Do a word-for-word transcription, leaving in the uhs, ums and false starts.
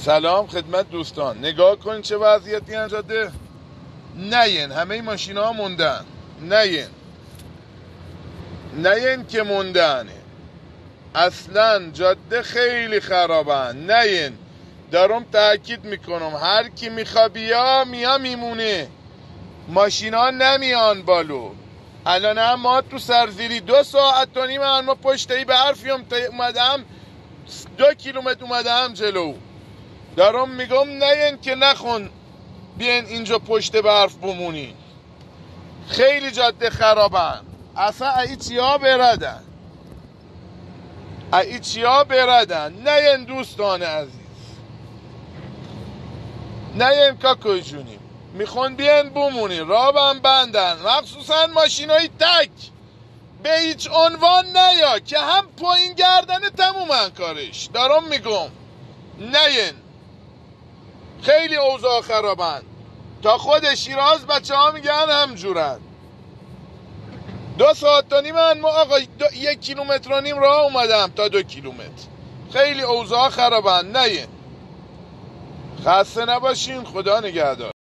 سلام خدمت دوستان. نگاه کن چه وضعیتی این جاده. نین همه ماشین ها موندن. نین نین که موندن. اصلا جاده خیلی خرابن. نین دارم تاکید میکنم هر کی میخوا بیا میا میمونه. ماشین ها نمیان بالو. الان هم ما تو سرزیری دو ساعت و نیم هم ما پشتهی به حرفیم اومدم دو کیلومتر اومدم جلو. دارم میگم نین که نخون بیاین اینجا پشت برف بمونین. خیلی جاده خرابن. اصلا ای چیا بردن ای چیا بردن. نین دوستان عزیز نین کاکوی جونیم میخون بیاین بمونین. رابم بندن مخصوصا ماشینای تک به هیچ عنوان نیا که هم پایین گردن تمومن کارش. دارم میگم نین خیلی اوضاع خرابن. تا خود شیراز بچه ها میگن همجورن. دو ساعت و نیم من ما آقا یک کیلومتر و نیم راه اومدم تا دو کیلومتر. خیلی اوضاع خرابن. نین خسته نباشین. خدا نگهدار.